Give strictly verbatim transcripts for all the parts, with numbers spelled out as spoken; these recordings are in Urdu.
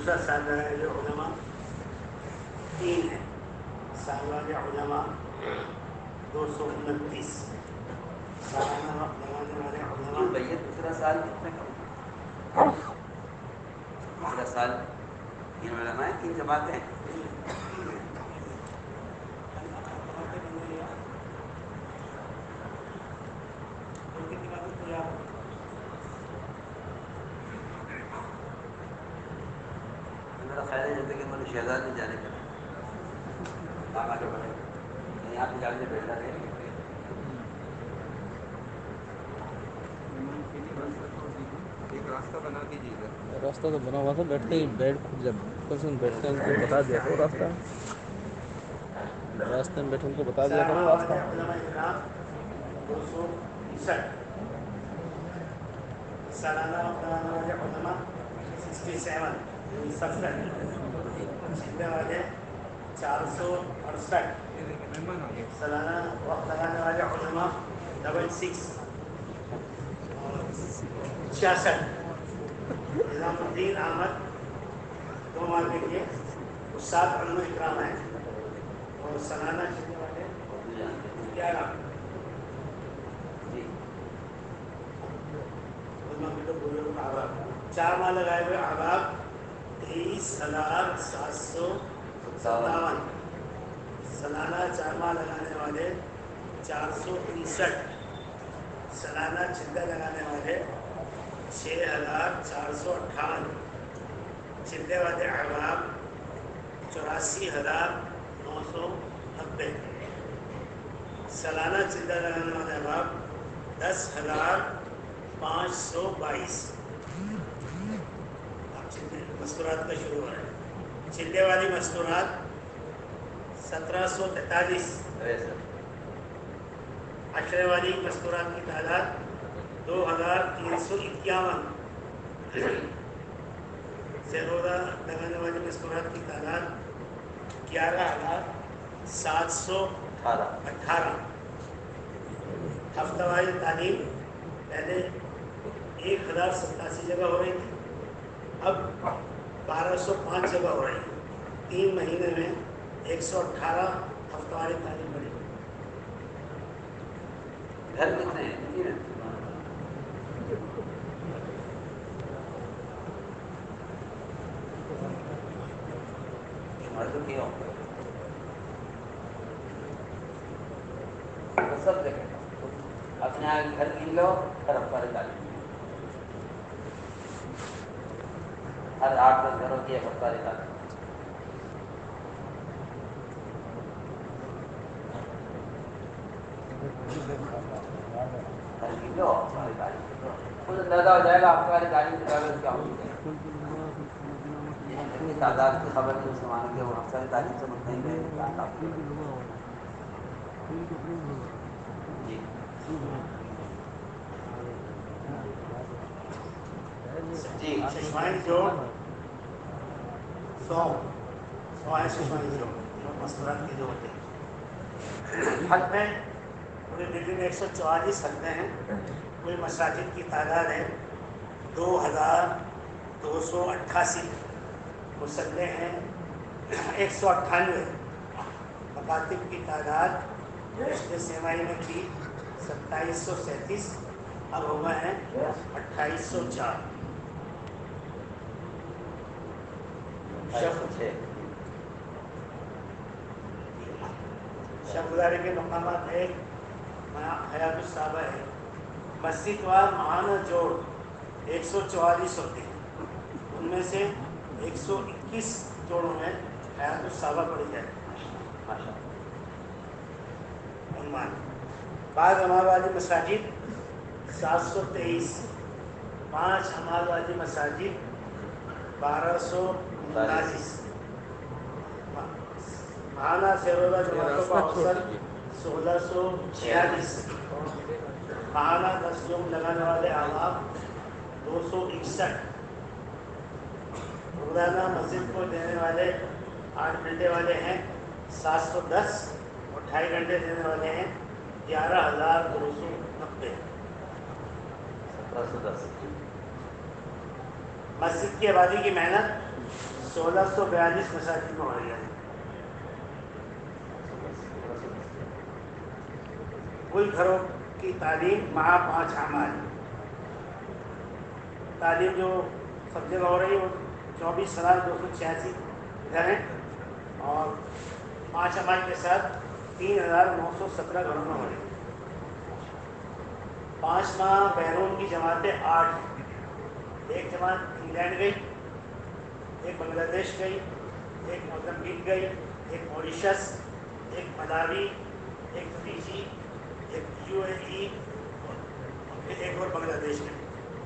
دوسرا سال والے علماء تین ہے، سال والے علماء دو سو انتیس، سالانہ وقت لگانے والے علماء بھیا دوسرا سال کتنے کا دوسرا سال تین علماء ہیں، تین جماعتیں ہیں. میرا خیال ہے جیسے کہ مجھے شہزاد میں جانے کا کام آگے بڑھے یہاں پہ جانے بیٹھا رہے. ایک راستہ بنا دیجیے گا. راستہ تو بنا ہوا تھا، بیٹھتے ہی بیٹھ جب پرسن بیٹھتے ہیں ان کو بتا دیا کرو راستہ، راستے میں بیٹھے ان کو بتا دیا کرو راستہ. علماء اکرام دو سو انسٹھ، سالانہ وقت لگانے والے علماء سکسٹی سیون ستر، چھٹے والے چار سو اڑسٹھ، یہ دیکھیں مہمان آ گئے. سالانہ وقت لگانے والے علماء ڈبل سکس چھیاسٹھ. نظام الدین احمد دو ماہ کے لیے استاد علماء اکرام ہیں، اور سالانہ چھٹے والے گیارہ. چار ماہ لگائے ہوئے احباب تیئیس ہزار سات سو ستاون. سالانہ چار ماہ لگانے والے چار سو انسٹھ، سالانہ چندہ لگانے والے چھ ہزار چار سو اٹھاون. چندے والے احباب چوراسی ہزار نو سو نبے. سالانہ چندہ لگانے والے احباب دس ہزار پانچ سو بائیس. اب چندے مستورات کا شروع ہو رہا ہے. چندے والی مستورات سترہ سو تینتالیس. عشرے والی مستورات کی تعداد دو ہزار تین سو اکیاون. زیروزہ لگانے والی مستورات کی تعداد گیارہ ہزار سات سو اٹھارہ. ہفتہ واری تعلیم پہلے ایک ہزار ستاسی جگہ ہو رہی تھی، اب بارہ سو پانچ جگہ ہو رہی ہے. تین مہینے میں ایک سو اٹھارہ ہفتہ واری تعلیم بڑھی. گھر کتنے ہیں؟ سب دیکھیں اپنے آگے گھر گن لو، ہر ہفتہ تعلیم ہر آٹھ دس گھروں کی ایک ہفتہ تعلیم. ہر گن لو ہفتہ تعلیم خود اندازہ ہو جائے گا ہفتہ والی تعلیم کی تعداد کیا ہوگی. تعداد کی خبر نہیں اس زمانے کے وہ ہفتہ تعلیم سے مطمئن رہے گی. جی جی ششماہی جوڑ سو سو ہے. ششماہی جوڑ مستورات کے جو ہوتے ہیں حلقے پورے دلی میں ایک سو چوالیس حلقے ہیں. کوئی مساجد کی تعداد ہے دو ہزار دو سو اٹھاسی. مصلے ہیں ایک سو اٹھانوے. مکاتب کی تعداد پچھلے سیمائی میں تھی ستائیس سو سینتیس، اب ہو گئے ہیں اٹھائیس سو چار. شب گزاری کے مقامات ہے حیات الصحابہ ہے. مسجد وار ماہانہ جوڑ ایک سو چوالیس ہوتے ہیں، ان میں سے ایک سو اکیس جوڑوں میں حیات الصحابہ پڑھی جائے. عنوان بعض عمار والی مساجد سات سو تیئیس، پانچ عمار والی مساجد بارہ سو انتالیس. ماہانہ سیروزہ جماعتوں کا اوسط سولہ سو چھیالیس. ماہانہ دس جم لگانے والے احباب دو سو اکسٹھ. روزانہ مسجد کو دینے والے آٹھ گھنٹے والے ہیں سات سو دس، اور ڈھائی گھنٹے دینے والے ہیں گیارہ ہزار دو سو نبے. سترہ سو دس. مسجد کی آبادی کی محنت سولہ سو بیالیس مساجد میں ہو رہی ہے. کوئی گھروں کی تعلیم مع پانچ اعمال. تعلیم جو سب جگہ ہو رہی ہے وہ چوبیس ہزار دو سو چھیاسی گھر ہیں اور پانچ اعمال کے ساتھ تین ہزار نو سو سترہ گھروں میں ہو رہی ہے. پانچ ماہ بیرون کی جماعتیں آٹھ ہیں. ایک جماعت انگلینڈ گئی، ایک بنگلہ دیش گئی، ایک موزمبیق گئی، ایک موریشس، ایک ملاوی، ایک فیجی، ایک یو اے ای اور پھر ایک اور بنگلہ دیش گئی.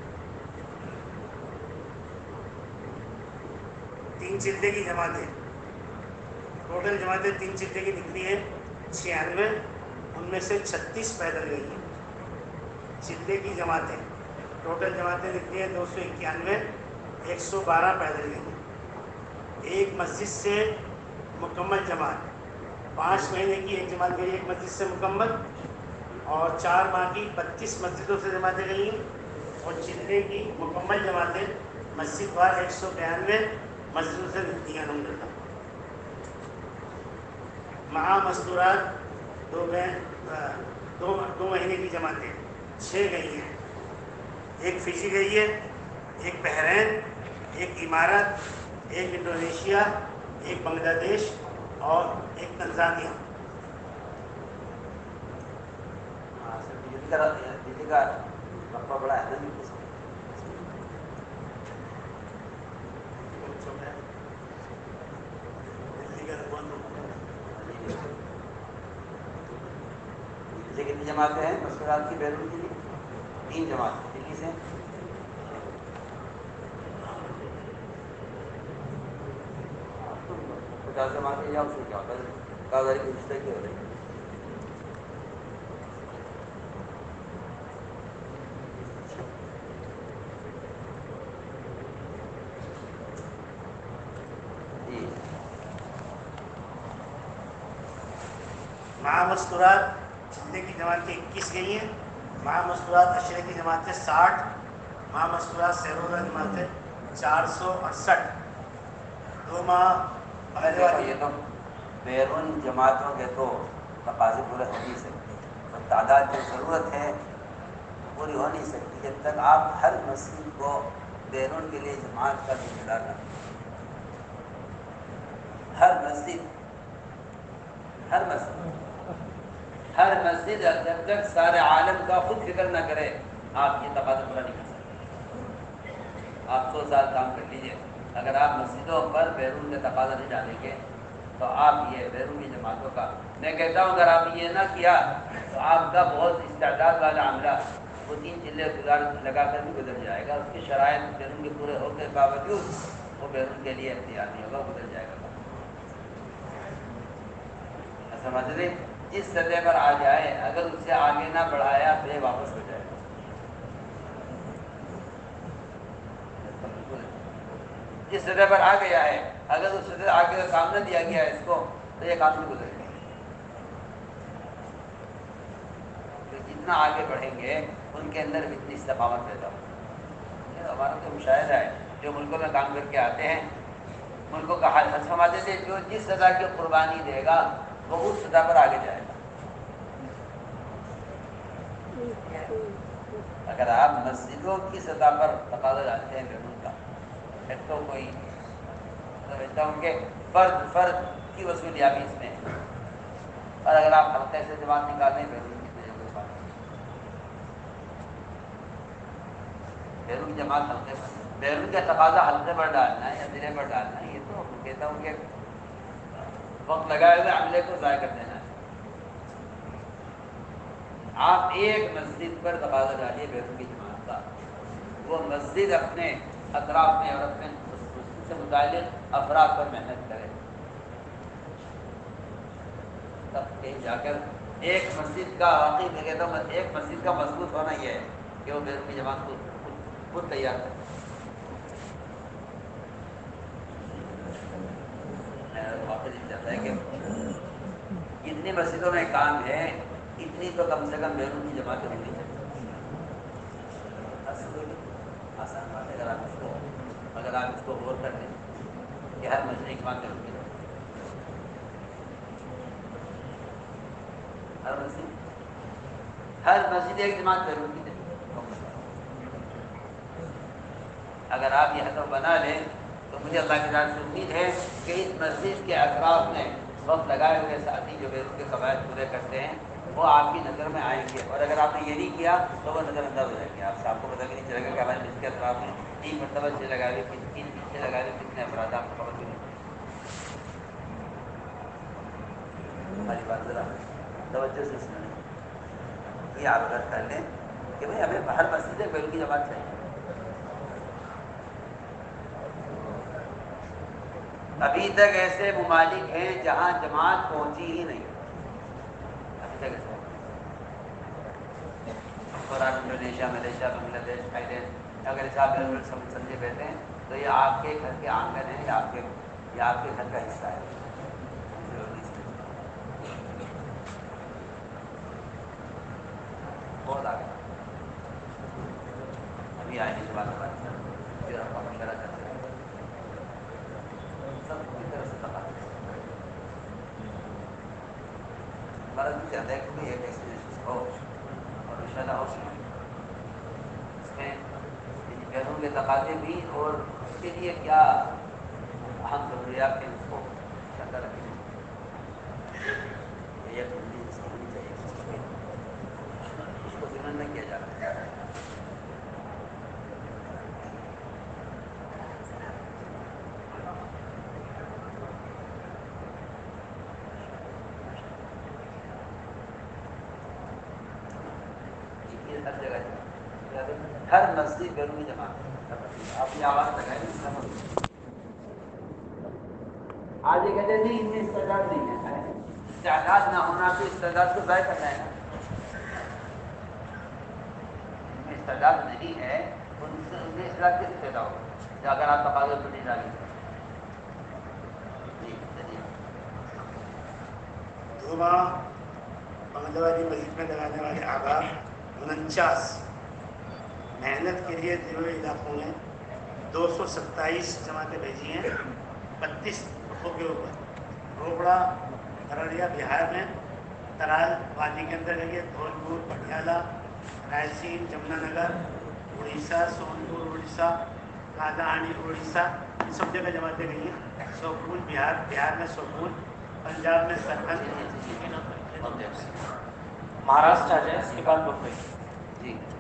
تین چلے کی جماعتیں، ٹوٹل جماعتیں تین چلے کی نکلی ہیں چھیانوے، ان میں سے چھتیس پیدل گئی ہیں. چلے کی جماعتیں ٹوٹل جماعتیں نکلی ہیں دو سو اکیانوے، ایک سو بارہ پیدل گئی ہیں. ایک مسجد سے مکمل جماعت، پانچ مہینے کی ایک جماعت گئی ایک مسجد سے مکمل، اور چار ماہ کی پچیس مسجدوں سے جماعتیں گئی ہیں. اور چلے کی مکمل جماعتیں مسجد وار ایک سو بیانوے مسجدوں سے نکلی ہیں الحمد للہ. مع مستورات دو دو دو مہینے کی جماعتیں چھ گئی ہیں. ایک فجی گئی ہے، ایک بحرین، ایک امارات، ایک انڈونیشیا، ایک بنگلہ دیش اور ایک تنزانیہ. دلی کا رقبہ بڑا ہے نا. دلی کتنی جماعتیں ہیں مشکلات کی بیرون کے لیے؟ تین جماعتیں دلی سے. پچاس جماعتیں یا اس میں کیا ہوتا ہے کاغذی کی رشتے کی ہو رہی ہے. مع مستورات چلے کی جماعتیں اکیس گئی ہیں. مع مستورات اشرے کی جماعتیں ساٹھ. مع مستورات سیرولہ جماعتیں چار سو اڑسٹھ. دو ماہ پہلے والی یہ تو بیرون جماعتوں کے تو تقاضے پورے ہو نہیں سکتے اور تعداد جو ضرورت ہے پوری ہو نہیں سکتی جب تک آپ ہر مسجد کو بیرون کے لیے جماعت کا ذمہ دار نہ بنائیں. ہر مسجد ہر مسجد ہر مسجد جب تک سارے عالم کا خود فکر نہ کرے آپ یہ تقاضا پورا نہیں کر سکتے. آپ سو سال کام کر لیجیے، اگر آپ مسجدوں پر بیرون کا تقاضا نہیں ڈالیں گے تو آپ یہ بیرونی جماعتوں کا، میں کہتا ہوں اگر آپ یہ نہ کیا تو آپ کا بہت استعداد والا عملہ وہ تین چلے گزار لگا کر بھی گزر جائے گا. اس کی شرائط بیرون کے پورے ہونے کے باوجود وہ بیرون کے لیے اختیار نہیں ہوگا، گزر جائے گا. سمجھ لیں جس سطح پر آ جائے اگر اس سے آگے نہ بڑھایا تو یہ واپس ہو جائے گا. جس سطح پر آ گیا ہے اگر اس سطح آگے کا کام نہ دیا گیا ہے اس کو تو یہ کام نہیں گزرے گا. تو جتنا آگے بڑھیں گے ان کے اندر اتنی استقامت پیدا ہوگی. ہمارا تو مشاہدہ ہے جو ملکوں میں کام کر کے آتے ہیں ملکوں کا حال سمجھتے تھے جو جس سطح کی قربانی دے گا وہ اس سطح پر آگے جائے گا. اگر آپ مسجدوں کی سطح پر تقاضا ڈالتے ہیں بیرون کا پھر تو کوئی سمجھتا ہوں کہ فرد فرد کی وصولیابی اس میں ہے. اور اگر آپ حلقے سے جماعت نکالیں بیرون کی تو کوئی بات نہیں. بیرون کی جماعت حلقے پر بیرون کا تقاضا حلقے پر ڈالنا ہے یا ضلع پر ڈالنا ہے یہ تو کہتا ہوں کہ وقت لگائے ہوئے عملے کو ضائع کر دینا ہے. آپ ایک مسجد پر تقاضا ڈالیے بیرون کی جماعت کا، وہ مسجد اپنے اطراف میں اور اپنے مسجد سے متعلق افراد پر محنت کرے تب کہیں جا کر ایک مسجد کا واقعی میں کہتا ہوں ایک مسجد کا مضبوط ہونا یہ ہے کہ وہ بیرون کی جماعت کو خود تیار کرے. واقعی چاہتا ہے کہ جتنی مسجدوں میں کام ہے اتنی تو کم سے کم بیرون کی جماعتیں ہونی چاہیے. آسان بات ہے اگر آپ اس کو اگر آپ اس کو غور کر لیں کہ ہر مسجد ایک جماعت ضروری ہے. ہر مسجد ہر مسجد ایک جماعت ضروری ہے. اگر آپ یہ ہدف بنا لیں تو مجھے اللہ کی ذات سے امید ہے کہ اس مسجد کے اطراف میں وقت لگائے ہوئے ساتھی جو بیرون کے قواعد پورے کرتے ہیں وہ آپ کی نظر میں آئیں گے. اور اگر آپ نے یہ نہیں کیا تو وہ نظر انداز ہو جائیں گے. آپ آپ کو پتہ بھی نہیں چلے گا کہ ہمارے مسجد کے اطراف میں تین مرتبہ سے لگائے ہوئے تین پیچھے لگائے ہوئے کتنے افراد آپ کو خبر بھی نہیں. ہماری بات ذرا توجہ سے سنیں. یہ آپ غلط کر لیں کہ بھائی ہمیں ہر مسجد میں بیرون کی جماعت چاہیے. ابھی تک ایسے ممالک ہیں جہاں جماعت پہنچی ہی نہیں. ابھی تک ایسے قرآن انڈونیشیا ملیشیا بنگلہ دیش تھائی لینڈ اگر اس آپ سمجھے بیٹھے ہیں تو یہ آپ کے گھر کے آنگن ہے, یا آپ کے یا آپ کے گھر کا حصہ ہے. بہت آگے ابھی آئے اس بات بات پھر آپ کا مشورہ کرتے ہیں سب پوری طرح سے تباہ ہمارا بھی چاہتا ہے کہ کوئی ایک ایکسپیرینس ہو اور انشاءاللہ ہو سکے. اس میں بیرون کے تقاضے بھی اور اس کے لیے کیا اہم ضروریات ہیں اس کو انشاءاللہ رکھیں. یہ بندی اس کی ہونی چاہیے, اس کو ذمہ نہ کیا جا رہا ہے. ہر جگہ ہر مسجد بیرونی جماعت. آپ یہ آواز لگائیں. آج یہ کہتے ہیں ان میں استعداد نہیں ہے. استعداد نہ ہونا تو استعداد کو ضائع کرنا ہے. ان میں استعداد نہیں ہے ان سے ان میں اصلاح کیسے پیدا ہوگا اگر آپ تقاضے پر نہیں ڈالیں. جی چلیے. دھوبا بنگلہ والی مسجد میں لگانے والے آباد انچاس محنت کے لیے دیوے علاقوں میں دو سو ستائیس جماعتیں بھیجی ہیں بتیس رخوں کے اوپر. روپڑا ارڑیا بہار میں, ترال وادی کے اندر گئی ہے, دھولپور پٹیالہ رائل جمنا نگر اڑیسہ, سونپور اڑیسہ, کالاہانڈی اڑیسہ, ان سب جگہ جماعتیں گئی ہیں. سوپور بہار بہار میں سوپور, پنجاب میں سرحد, مہاراشٹر مہاراشٹر آ جائے اس کے بعد بمبئی. جی